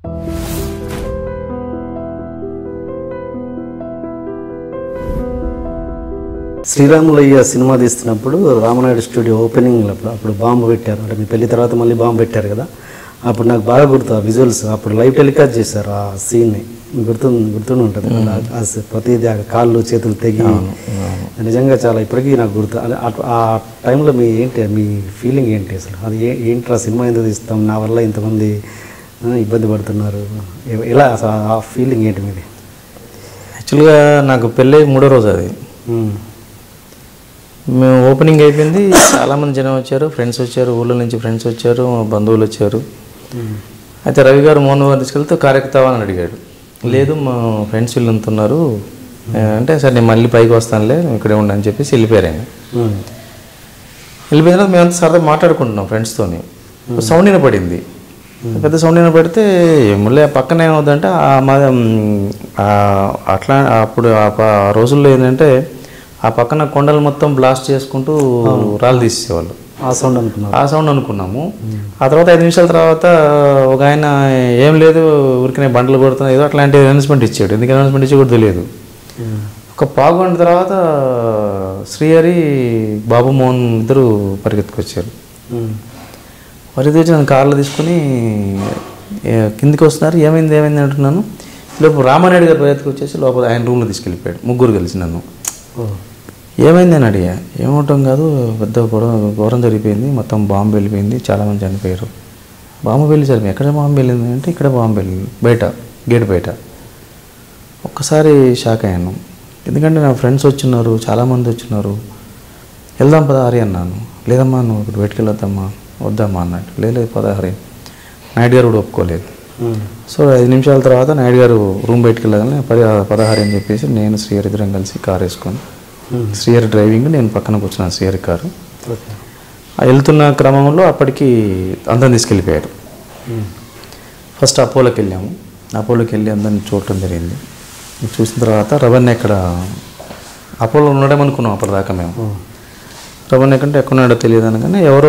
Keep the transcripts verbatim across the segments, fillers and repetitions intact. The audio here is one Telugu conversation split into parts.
శ్రీరాములయ్య సినిమా తీస్తున్నప్పుడు రామనాయుడు స్టూడియో ఓపెనింగ్ అప్పుడు అప్పుడు బాంబు పెట్టారు, అంటే మీ పెళ్లి తర్వాత మళ్ళీ బాంబు పెట్టారు కదా, అప్పుడు నాకు బాగా గుర్తు ఆ విజువల్స్. అప్పుడు లైవ్ టెలికాస్ట్ చేశారు ఆ సీన్ని, గుర్తు గుర్తుండి ఉంటుంది ప్రతిదీ, కాళ్ళు చేతులు తెగి నిజంగా చాలా ఇప్పటికీ నాకు గుర్తు. ఆ టైంలో మీ ఏంటి మీ ఫీలింగ్ ఏంటి అసలు? అది ఏంటి ఆ సినిమా ఎందుకు తీస్తాం, నా వల్ల ఇంతమంది ఇబ్బంది పడుతున్నారు, ఇలా అసలు ఆ ఫీలింగ్ ఏంటి మీది? యాక్చువల్గా నాకు పెళ్ళి మూడో రోజు అది. మేము ఓపెనింగ్ అయిపోయింది, చాలామంది జనం వచ్చారు, ఫ్రెండ్స్ వచ్చారు, ఊళ్ళో నుంచి ఫ్రెండ్స్ వచ్చారు, బంధువులు వచ్చారు. అయితే రవి గారు మోహన్ గారు తీసుకెళ్తే కారెక్కుతావా అని అడిగాడు. లేదు మా ఫ్రెండ్స్ వీళ్ళు అంటున్నారు అంటే, సరే నేను మళ్ళీ పైకి వస్తానులే ఇక్కడే ఉండని చెప్పేసి వెళ్ళిపోయారు ఆయన. వెళ్ళిపోయిన తర్వాత మేమంతా సరదా మాట్లాడుకుంటున్నాం ఫ్రెండ్స్తోని. సౌండ్ వినపడింది, పెద్ద సౌండ్ వినపడితే మళ్ళీ పక్కన ఏమవుతుందంటే అట్లా అప్పుడు ఆ రోజుల్లో ఏంటంటే ఆ పక్కన కొండలు మొత్తం బ్లాస్ట్ చేసుకుంటూ రాళ్ళు తీసేవాళ్ళు. ఆ సౌండ్ అనుకున్నాం ఆ సౌండ్ అనుకున్నాము. ఆ తర్వాత ఐదు నిమిషాల తర్వాత ఒక ఆయన ఏం లేదు ఊరికనే బండ్లు కొడుతున్నా ఏదో అట్లాంటి అనౌన్స్మెంట్ ఇచ్చాడు. ఎందుకు అనౌన్స్మెంట్ ఇచ్చి కూడా తెలియదు. ఒక పావు గంట తర్వాత శ్రీహరి బాబు మోహన్ ఇద్దరు పరిగెత్తుకొచ్చారు. పరిగెత్తి నన్ను కార్లో తీసుకుని కిందికి వస్తున్నారు. ఏమైంది ఏమైంది అంటున్నాను. లోపల రామానాయుడు గారు పరిగెత్తుకొచ్చేసి లోపల ఆయన రూమ్లో తీసుకెళ్ళిపోయాడు. ముగ్గురు కలిసి నన్ను. ఏమైంది అని అడిగా. ఏమవటం కాదు, పెద్ద గొడవ ఘోరం జరిగిపోయింది, మొత్తం బాంబు వెళ్ళిపోయింది, చాలామంది చనిపోయారు. బాంబు వెళ్ళి సరిపోయి ఎక్కడ బాంబు వెళ్ళింది అంటే ఇక్కడ బాంబు వెళ్ళింది బయట, గేట్ బయట. ఒక్కసారి షాక్ అయ్యాను, ఎందుకంటే నా ఫ్రెండ్స్ వచ్చిన్నారు, చాలామంది వచ్చినారు. వెళ్దాం పదహారి అన్నాను. లేదమ్మా నువ్వు ఇప్పుడు బయటికి వెళ్ళొద్దమ్మా, వద్దమ్మా అన్నట్టు. లేదు పదహారి. నాయుడు గారు కూడా ఒప్పుకోలేదు. సో ఐదు నిమిషాల తర్వాత నాయుడు గారు రూమ్ బయటికి వెళ్ళగానే పది పదహారు అని చెప్పేసి నేను శ్రీహరి ఇద్దరం కలిసి కారు వేసుకొని, శ్రీహరి డ్రైవింగ్, నేను పక్కన కూర్చున్నాను శ్రీహరి కారు. వెళ్తున్న క్రమంలో అప్పటికి అందరం తీసుకెళ్ళిపోయారు. ఫస్ట్ అపోలోకి వెళ్ళాము. అపోలోకి వెళ్ళి అందరిని చూడటం జరిగింది. చూసిన తర్వాత రవణ్ ఎక్కడ అపోలో ఉండడమనుకున్నాం అప్పటిదాకా మేము. రవణ్ ఎక్కడంటే ఎక్కడున్నాడో తెలియదు అనగానే ఎవరో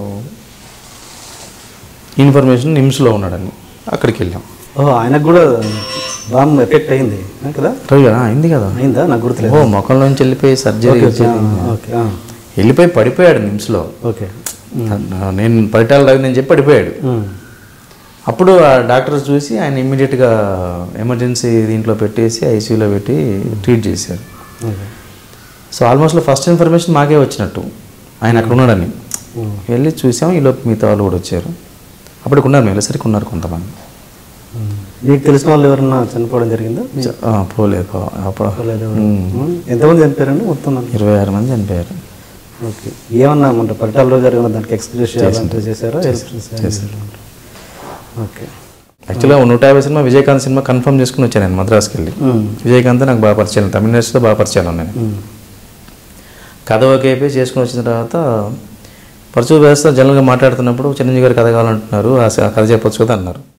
ఇన్ఫర్మేషన్ నిమ్స్లో ఉన్నాడని అక్కడికి వెళ్ళాం. ఓ ఆయనకు కూడా బాంబు ఎఫెక్ట్ అయింది కదా? రవి కదా అయింది కదా, అయిందా నాకు గుర్తులేదు. ఓ ముఖంలోంచి వెళ్ళిపోయి సర్జరీ వెళ్ళిపోయి పడిపోయాడు నిమ్స్లో. ఓకే, నేను పరిటాల రవి నేను చెప్పి పడిపోయాడు. అప్పుడు ఆ డాక్టర్స్ చూసి ఆయన ఇమ్మీడియట్గా ఎమర్జెన్సీ దీంట్లో పెట్టేసి ఐసీయూలో పెట్టి ట్రీట్ చేశారు. సో ఆల్మోస్ట్ ఫస్ట్ ఇన్ఫర్మేషన్ మాకే వచ్చినట్టు ఆయన అక్కడ ఉన్నాడని. వెళ్ళి చూసాం, ఈలోపు మిగతా వాళ్ళు కూడా వచ్చారు. అప్పటికి ఉన్నారు, వెళ్ళేసరికి ఉన్నారు కొంతమంది. మీకు తెలిసిన వాళ్ళు ఎవరన్నా చనిపోవడం జరిగిందా? పోలేదు. అప్పుడు ఎంతమంది చనిపోయారండి మొత్తం? ఇరవై ఆరు మంది చనిపోయారు. ఓకే, ఏమన్నా అంటే పరిటాల గారు ఏమన్నా దానికి ఎక్స్ప్రెస్ చేశారా? చేశారు. ఓకే, యాక్చువల్గా నూట యాభై సినిమా విజయకాంత్ సినిమా కన్ఫర్మ్ చేసుకుని వచ్చాను నేను మద్రాసుకి వెళ్ళి. విజయకాంత్ నాకు బాగా పరిచయం, తమిళ ఇండస్ట్రీతో బాగా పరిచయాలు ఉన్నాయి. కథ ఓకే అయిపోయి చేసుకుని వచ్చిన తర్వాత పరచు వ్యవస్థ జనరల్గా మాట్లాడుతున్నప్పుడు చిరంజీవి గారు కథ కావాలంటున్నారు, ఆ కథ చెప్పొచ్చు కదా అన్నారు.